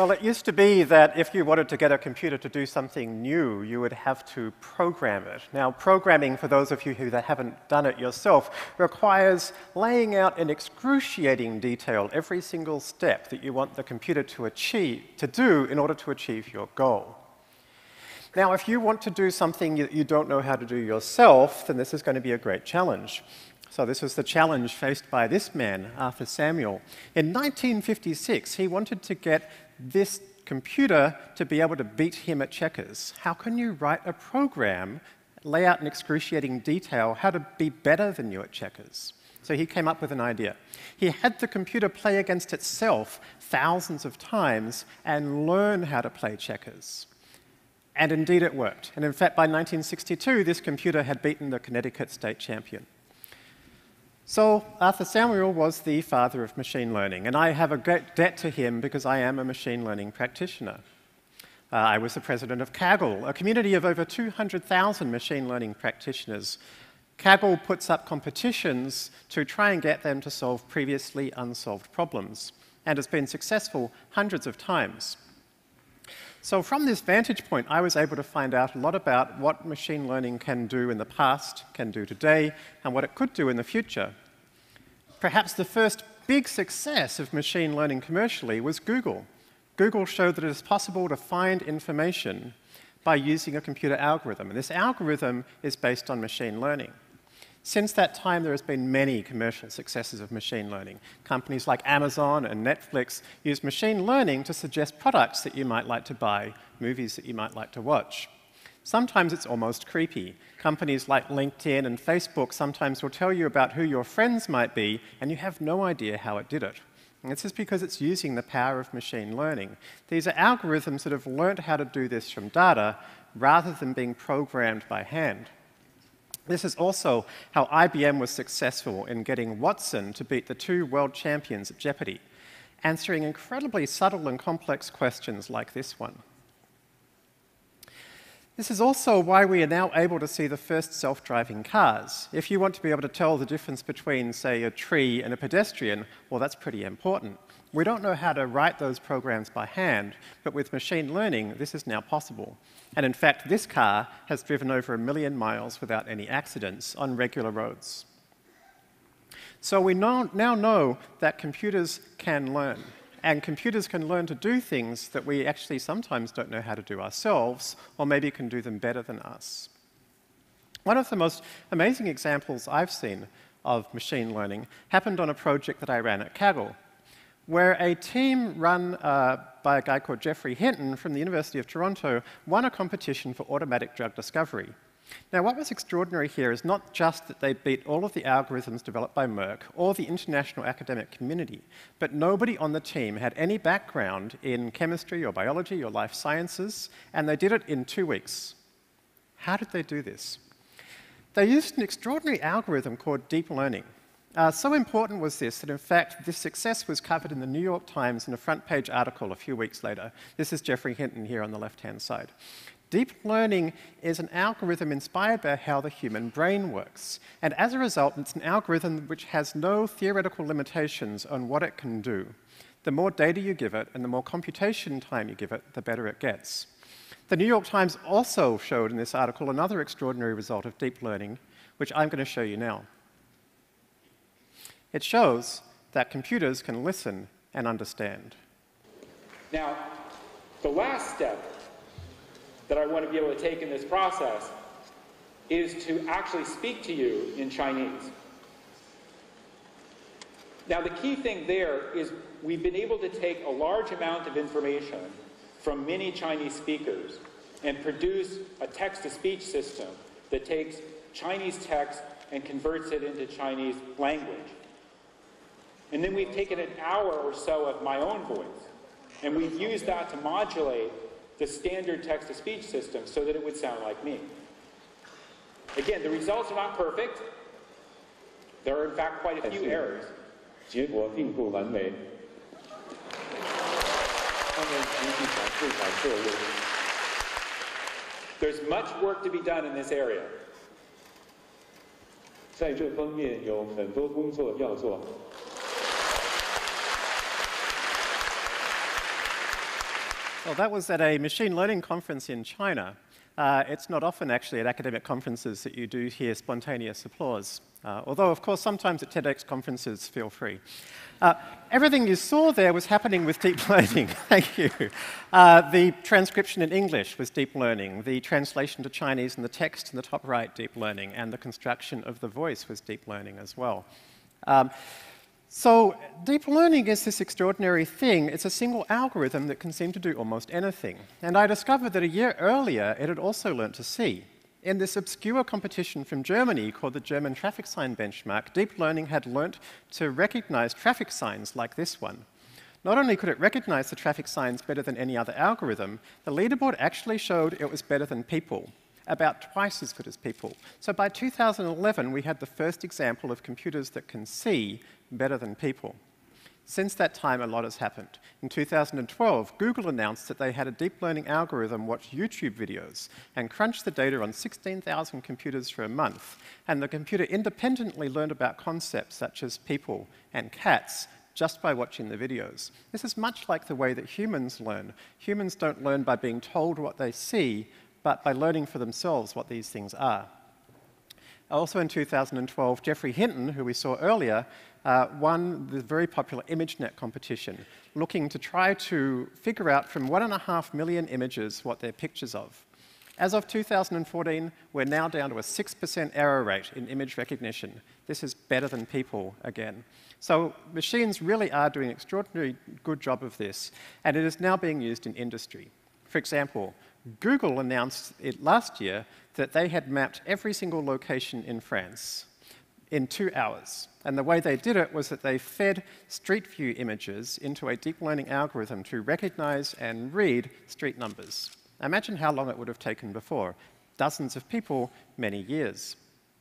Well, it used to be that if you wanted to get a computer to do something new, you would have to program it. Now, programming, for those of you who haven't done it yourself, requires laying out in excruciating detail every single step that you want the computer to do in order to achieve your goal. Now, if you want to do something you don't know how to do yourself, then this is going to be a great challenge. So this was the challenge faced by this man, Arthur Samuel. In 1956, he wanted to get this computer to be able to beat him at checkers. How can you write a program, lay out in excruciating detail how to be better than you at checkers? So he came up with an idea. He had the computer play against itself thousands of times and learn how to play checkers. And indeed it worked. And in fact, by 1962, this computer had beaten the Connecticut state champion. So Arthur Samuel was the father of machine learning, and I have a great debt to him because I am a machine learning practitioner. I was the president of Kaggle, a community of over 200,000 machine learning practitioners. Kaggle puts up competitions to try and get them to solve previously unsolved problems, and has been successful hundreds of times. So from this vantage point, I was able to find out a lot about what machine learning can do in the past, can do today, and what it could do in the future. Perhaps the first big success of machine learning commercially was Google. Google showed that it is possible to find information by using a computer algorithm, and this algorithm is based on machine learning. Since that time, there has been many commercial successes of machine learning. Companies like Amazon and Netflix use machine learning to suggest products that you might like to buy, movies that you might like to watch. Sometimes it's almost creepy. Companies like LinkedIn and Facebook sometimes will tell you about who your friends might be, and you have no idea how it did it. And this is because it's using the power of machine learning. These are algorithms that have learned how to do this from data rather than being programmed by hand. This is also how IBM was successful in getting Watson to beat the two world champions at Jeopardy, answering incredibly subtle and complex questions like this one. This is also why we are now able to see the first self-driving cars. If you want to be able to tell the difference between, say, a tree and a pedestrian, well, that's pretty important. We don't know how to write those programs by hand, but with machine learning, this is now possible. And in fact, this car has driven over 1 million miles without any accidents on regular roads. So we now know that computers can learn. And computers can learn to do things that we actually sometimes don't know how to do ourselves, or maybe can do them better than us. One of the most amazing examples I've seen of machine learning happened on a project that I ran at Kaggle, where a team run by a guy called Geoffrey Hinton from the University of Toronto won a competition for automatic drug discovery. Now, what was extraordinary here is not just that they beat all of the algorithms developed by Merck or the international academic community, but nobody on the team had any background in chemistry or biology or life sciences, and they did it in 2 weeks. How did they do this? They used an extraordinary algorithm called deep learning. So important was this that, in fact, this success was covered in the New York Times in a front-page article a few weeks later. This is Geoffrey Hinton here on the left-hand side. Deep learning is an algorithm inspired by how the human brain works. And as a result, it's an algorithm which has no theoretical limitations on what it can do. The more data you give it and the more computation time you give it, the better it gets. The New York Times also showed in this article another extraordinary result of deep learning, which I'm going to show you now. It shows that computers can listen and understand. Now, the last step that I want to be able to take in this process is to actually speak to you in Chinese. Now, the key thing there is we've been able to take a large amount of information from many Chinese speakers and produce a text-to-speech system that takes Chinese text and converts it into Chinese language. And then we've taken an hour or so of my own voice, and we've used that to modulate the standard text-to-speech system so that it would sound like me. Again, the results are not perfect. There are, in fact, quite a few errors. 结果并不完美。他们集体反复改错误。 There's much work to be done in this area. 在这方面有很多工作要做。 Well, that was at a machine learning conference in China. It's not often, actually, at academic conferences that you do hear spontaneous applause. Although, of course, sometimes at TEDx conferences, feel free. Everything you saw there was happening with deep learning. Thank you. The transcription in English was deep learning. The translation to Chinese and the text in the top right, deep learning. And the construction of the voice was deep learning as well. So deep learning is this extraordinary thing. It's a single algorithm that can seem to do almost anything. And I discovered that a year earlier, it had also learned to see. In this obscure competition from Germany called the German Traffic Sign Benchmark, deep learning had learnt to recognize traffic signs like this one. Not only could it recognize the traffic signs better than any other algorithm, the leaderboard actually showed it was better than people, about twice as good as people. So by 2011, we had the first example of computers that can see better than people. Since that time, a lot has happened. In 2012, Google announced that they had a deep learning algorithm watch YouTube videos and crunch the data on 16,000 computers for a month. And the computer independently learned about concepts such as people and cats just by watching the videos. This is much like the way that humans learn. Humans don't learn by being told what they see, but by learning for themselves what these things are. Also in 2012, Geoffrey Hinton, who we saw earlier, won the very popular ImageNet competition, looking to try to figure out from 1.5 million images what they're pictures of. As of 2014, we're now down to a 6% error rate in image recognition. This is better than people again. So machines really are doing an extraordinarily good job of this, and it is now being used in industry. For example, Google announced last year that they had mapped every single location in France in 2 hours. And the way they did it was that they fed street view images into a deep learning algorithm to recognize and read street numbers. Imagine how long it would have taken before. Dozens of people, many years.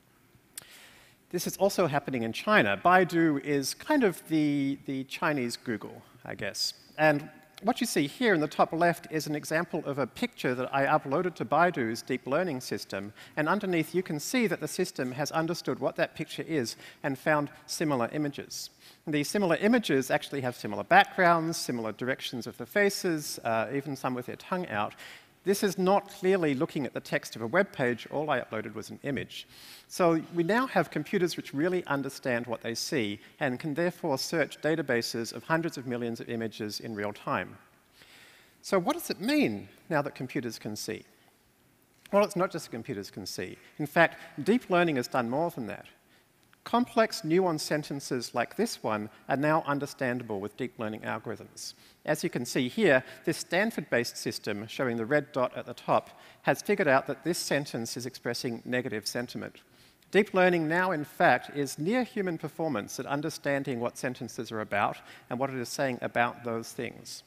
This is also happening in China. Baidu is kind of the Chinese Google, I guess. And what you see here in the top left is an example of a picture that I uploaded to Baidu's deep learning system. And underneath, you can see that the system has understood what that picture is and found similar images. These similar images actually have similar backgrounds, similar directions of the faces, even some with their tongue out. This is not clearly looking at the text of a web page. All I uploaded was an image. So we now have computers which really understand what they see and can therefore search databases of hundreds of millions of images in real time. So what does it mean now that computers can see? Well, it's not just that computers can see. In fact, deep learning has done more than that. Complex, nuanced sentences like this one are now understandable with deep learning algorithms. As you can see here, this Stanford-based system, showing the red dot at the top, has figured out that this sentence is expressing negative sentiment. Deep learning now, in fact, is near human performance at understanding what sentences are about and what it is saying about those things.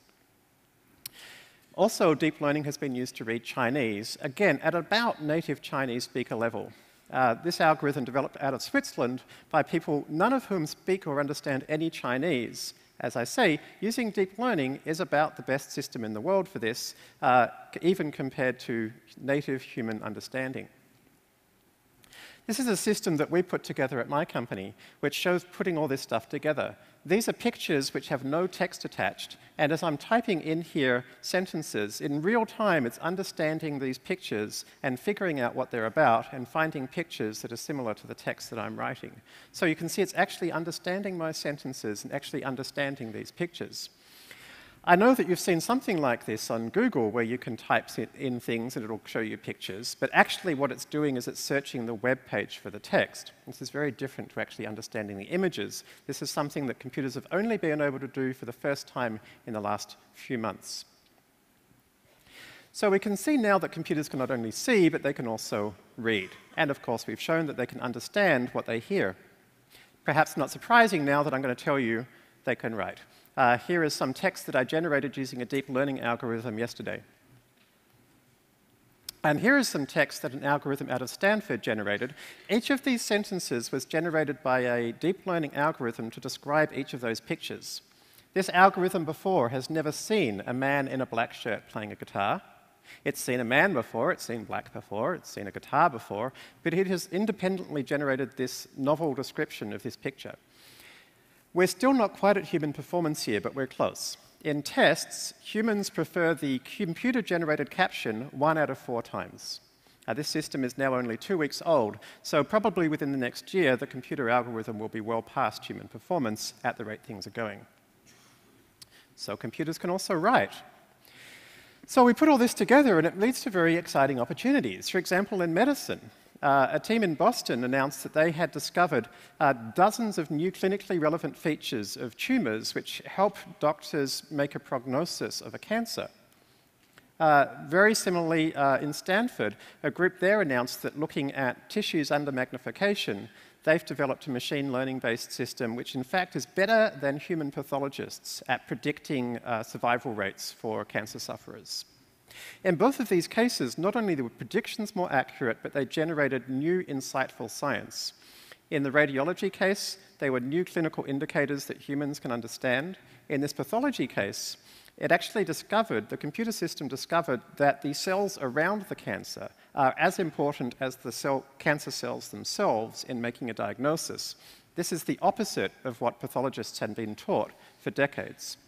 Also, deep learning has been used to read Chinese, again, at about native Chinese speaker level. This algorithm developed out of Switzerland by people, none of whom speak or understand any Chinese. As I say, using deep learning is about the best system in the world for this, even compared to native human understanding. This is a system that we put together at my company, which shows putting all this stuff together. These are pictures which have no text attached, and as I'm typing in here sentences, in real time it's understanding these pictures and figuring out what they're about and finding pictures that are similar to the text that I'm writing. So you can see it's actually understanding my sentences and actually understanding these pictures. I know that you've seen something like this on Google where you can type in things and it'll show you pictures, but actually what it's doing is it's searching the web page for the text. This is very different to actually understanding the images. This is something that computers have only been able to do for the first time in the last few months. So we can see now that computers can not only see, but they can also read. And of course, we've shown that they can understand what they hear. Perhaps not surprising now that I'm going to tell you they can write. Here is some text that I generated using a deep learning algorithm yesterday. And here is some text that an algorithm out of Stanford generated. Each of these sentences was generated by a deep learning algorithm to describe each of those pictures. This algorithm before has never seen a man in a black shirt playing a guitar. It's seen a man before, it's seen black before, it's seen a guitar before, but it has independently generated this novel description of this picture. We're still not quite at human performance here, but we're close. in tests, humans prefer the computer-generated caption 1 out of 4 times. This system is now only 2 weeks old, so probably within the next year, the computer algorithm will be well past human performance at the rate things are going. So computers can also write. So we put all this together, and it leads to very exciting opportunities. For example, in medicine, a team in Boston announced that they had discovered dozens of new clinically relevant features of tumors which help doctors make a prognosis of a cancer. Very similarly, in Stanford, a group there announced that looking at tissues under magnification, they've developed a machine learning-based system which in fact is better than human pathologists at predicting survival rates for cancer sufferers. In both of these cases, not only were predictions more accurate, but they generated new insightful science. In the radiology case, they were new clinical indicators that humans can understand. In this pathology case, it actually discovered, the computer system discovered that the cells around the cancer are as important as the cancer cells themselves in making a diagnosis. This is the opposite of what pathologists had been taught for decades.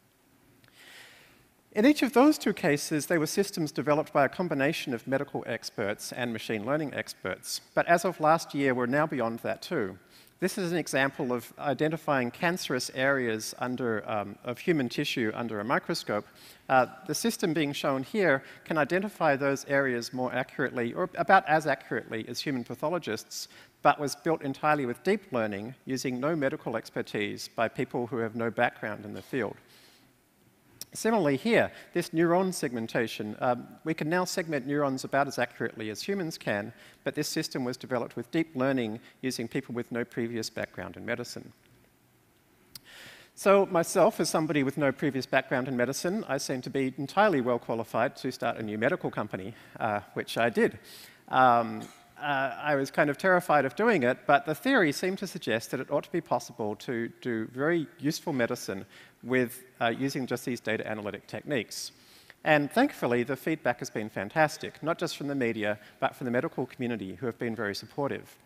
In each of those 2 cases, they were systems developed by a combination of medical experts and machine learning experts. But as of last year, we're now beyond that too. This is an example of identifying cancerous areas of human tissue under a microscope. The system being shown here can identify those areas more accurately, or about as accurately as human pathologists, but was built entirely with deep learning using no medical expertise by people who have no background in the field. Similarly here, this neuron segmentation, we can now segment neurons about as accurately as humans can, but this system was developed with deep learning using people with no previous background in medicine. So myself, as somebody with no previous background in medicine, I seem to be entirely well qualified to start a new medical company, which I did. I was kind of terrified of doing it, but the theory seemed to suggest that it ought to be possible to do very useful medicine with using just these data analytic techniques. And thankfully, the feedback has been fantastic, not just from the media, but from the medical community, who have been very supportive.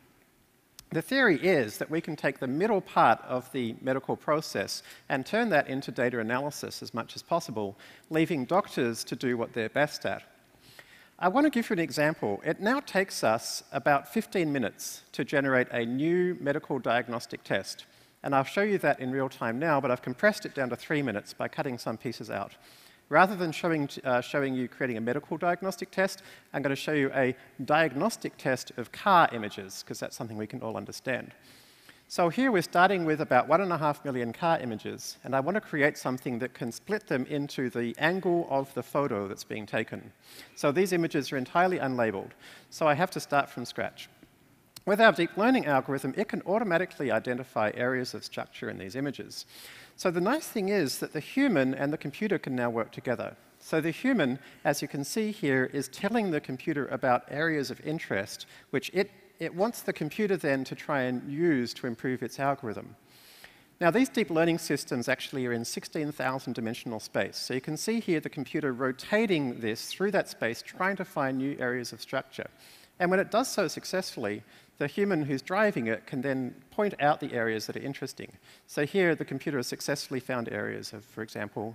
The theory is that we can take the middle part of the medical process and turn that into data analysis as much as possible, leaving doctors to do what they're best at. I want to give you an example. It now takes us about 15 minutes to generate a new medical diagnostic test. And I'll show you that in real time now, but I've compressed it down to 3 minutes by cutting some pieces out. Rather than showing you creating a medical diagnostic test, I'm going to show you a diagnostic test of car images, because that's something we can all understand. So here we're starting with about 1.5 million car images, and I want to create something that can split them into the angle of the photo that's being taken. So these images are entirely unlabeled, so I have to start from scratch. With our deep learning algorithm, it can automatically identify areas of structure in these images. So the nice thing is that the human and the computer can now work together. So the human, as you can see here, is telling the computer about areas of interest, which it wants the computer then to try and use to improve its algorithm. Now, these deep learning systems actually are in 16,000 dimensional space. So you can see here the computer rotating this through that space, trying to find new areas of structure. And when it does so successfully, the human who's driving it can then point out the areas that are interesting. So here, the computer has successfully found areas of, for example,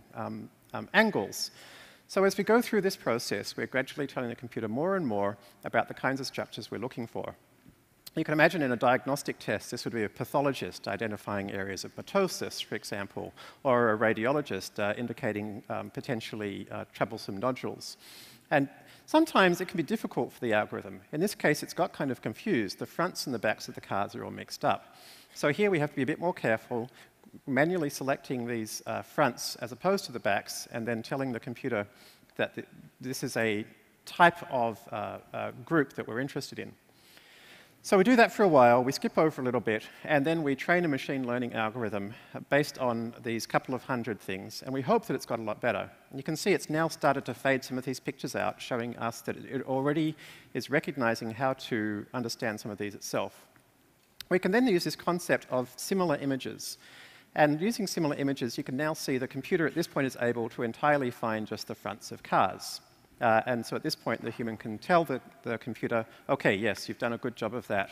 angles. So as we go through this process, we're gradually telling the computer more and more about the kinds of structures we're looking for. You can imagine in a diagnostic test, this would be a pathologist identifying areas of mitosis, for example, or a radiologist indicating potentially troublesome nodules. And sometimes it can be difficult for the algorithm. In this case, it's got kind of confused. The fronts and the backs of the cars are all mixed up. So here we have to be a bit more careful, manually selecting these fronts as opposed to the backs, and then telling the computer that this is a type of group that we're interested in. So we do that for a while, we skip over a little bit, and then we train a machine learning algorithm based on these couple of hundred things, and we hope that it's got a lot better. And you can see it's now started to fade some of these pictures out, showing us that it already is recognizing how to understand some of these itself. We can then use this concept of similar images. And using similar images, you can now see the computer at this point is able to entirely find just the fronts of cars. And so at this point, the human can tell the computer, OK, yes, you've done a good job of that.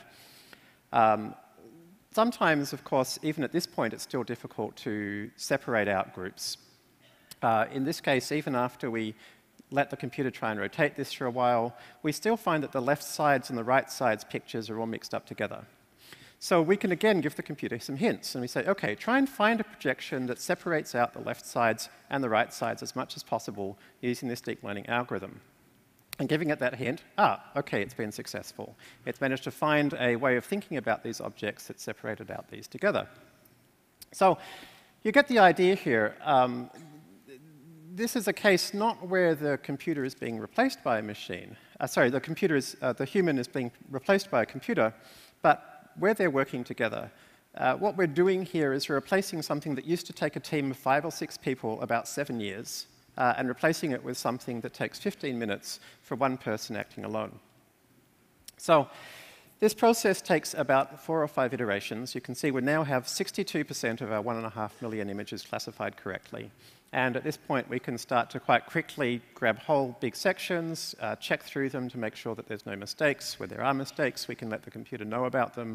Sometimes, of course, even at this point, it's still difficult to separate out groups. In this case, even after we let the computer try and rotate this for a while, we still find that the left sides and the right sides pictures are all mixed up together. So we can again give the computer some hints, and we say, okay, try and find a projection that separates out the left sides and the right sides as much as possible using this deep learning algorithm. And giving it that hint, okay, it's been successful. It's managed to find a way of thinking about these objects that separated out these together. So you get the idea here. This is a case not where the computer is being replaced by a machine. The human is being replaced by a computer, but where they're working together. What we're doing here is we're replacing something that used to take a team of 5 or 6 people about 7 years, and replacing it with something that takes 15 minutes for one person acting alone. So this process takes about 4 or 5 iterations. You can see we now have 62% of our 1.5 million images classified correctly. And at this point, we can start to quite quickly grab whole big sections, check through them to make sure that there's no mistakes. Where there are mistakes, we can let the computer know about them.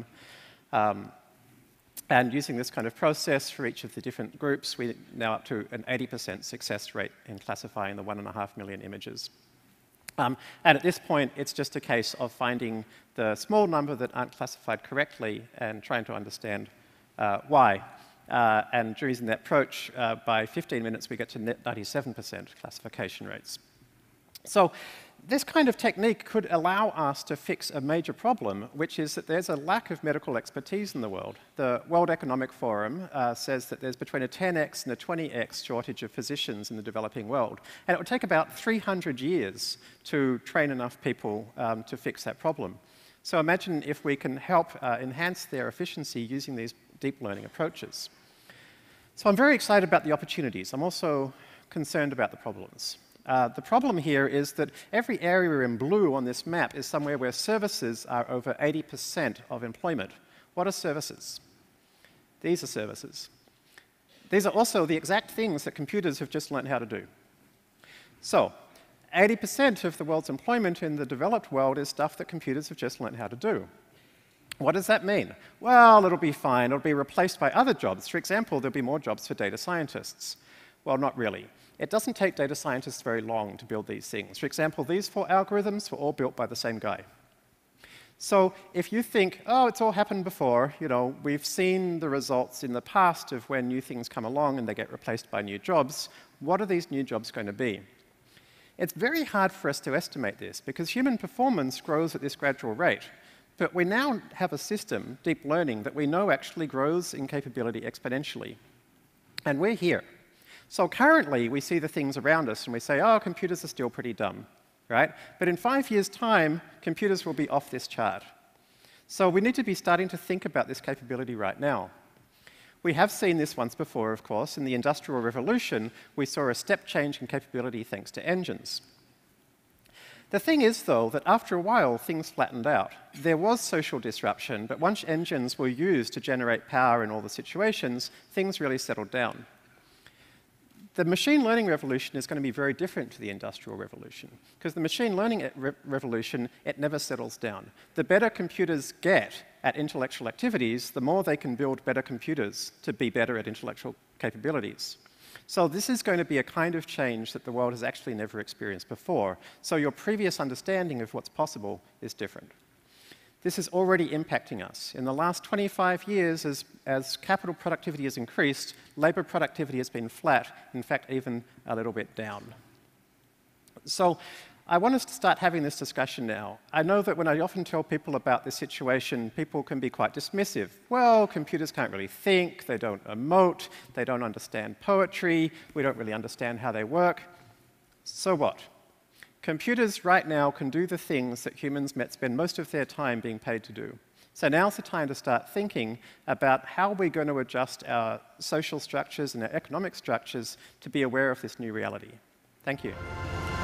And using this kind of process for each of the different groups, we're now up to an 80% success rate in classifying the 1.5 million images. And at this point, it's just a case of finding the small number that aren't classified correctly and trying to understand why. And using that approach, by 15 minutes, we get to net 97% classification rates. So this kind of technique could allow us to fix a major problem, which is that there's a lack of medical expertise in the world. The World Economic Forum says that there's between a 10x and a 20x shortage of physicians in the developing world. And it would take about 300 years to train enough people to fix that problem. So imagine if we can help enhance their efficiency using these deep learning approaches. So I'm very excited about the opportunities. I'm also concerned about the problems. The problem here is that every area in blue on this map is somewhere where services are over 80% of employment. What are services? These are services. These are also the exact things that computers have just learned how to do. So 80% of the world's employment in the developed world is stuff that computers have just learned how to do. What does that mean? Well, it'll be fine. It'll be replaced by other jobs. For example, there'll be more jobs for data scientists. Well, not really. It doesn't take data scientists very long to build these things. For example, these 4 algorithms were all built by the same guy. So if you think, oh, it's all happened before, we've seen the results in the past of when new things come along and they get replaced by new jobs, what are these new jobs going to be? It's very hard for us to estimate this because human performance grows at this gradual rate. But we now have a system, deep learning, that we know actually grows in capability exponentially. And we're here. So currently, we see the things around us and we say, oh, computers are still pretty dumb, right? But in 5 years' time, computers will be off this chart. So we need to be starting to think about this capability right now. We have seen this once before, of course. In the Industrial Revolution, we saw a step change in capability thanks to engines. The thing is, though, that after a while, things flattened out. There was social disruption, but once engines were used to generate power in all the situations, things really settled down. The machine learning revolution is going to be very different to the Industrial Revolution, because the machine learning revolution, it never settles down. The better computers get at intellectual activities, the more they can build better computers to be better at intellectual capabilities. So this is going to be a kind of change that the world has actually never experienced before. So your previous understanding of what's possible is different. This is already impacting us. In the last 25 years, as capital productivity has increased, labor productivity has been flat, in fact, even a little bit down. So I want us to start having this discussion now. I know that when I often tell people about this situation, people can be quite dismissive. Well, computers can't really think, they don't emote, they don't understand poetry, we don't really understand how they work. So what? Computers right now can do the things that humans spend most of their time being paid to do. So now's the time to start thinking about how we're going to adjust our social structures and our economic structures to be aware of this new reality. Thank you.